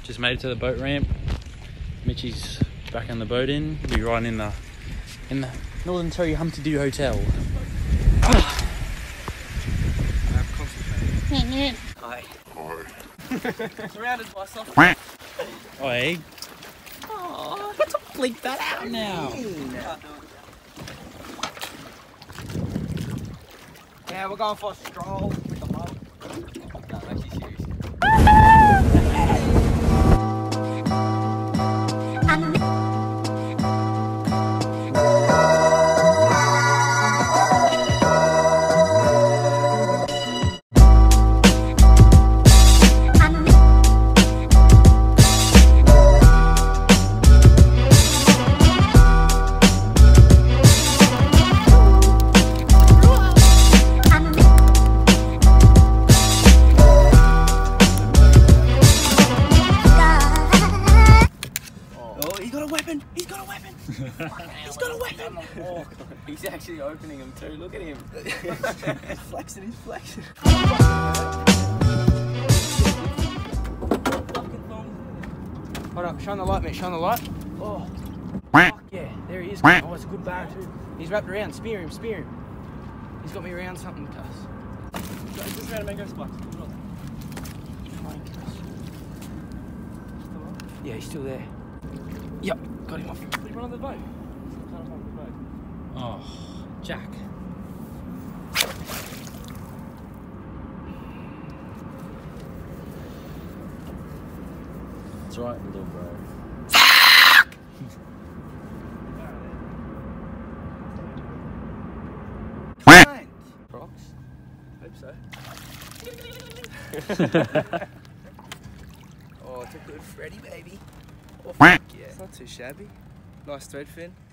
Just made it to the boat ramp. Mitchy's back on the boat in. We'll be riding in the Northern Terrier Humpty Doo Hotel. Hi. Surrounded by soft. Oi. Oh, let's bleep that out now. Yeah, we're going for a stroll with the boat. No, I'm actually serious. He's got a weapon! He's got a weapon! Oh, he's actually opening them too, look at him. He's flexing, he's flexing. Hold up, shine the light, mate, shine the light. Oh, fuck yeah, there he is. Oh, it's a good bar too. He's wrapped around, spear him, spear him. He's got me around something, cuss. He's just around to make us splash. Yeah, he's still there. Yep, got him off. Did he run on the boat? Oh, Jack. That's right, little bro. Rocks? Hope so. Oh, it's a good Freddy, baby. Oh, fuck yeah. It's not too shabby. Nice thread fin.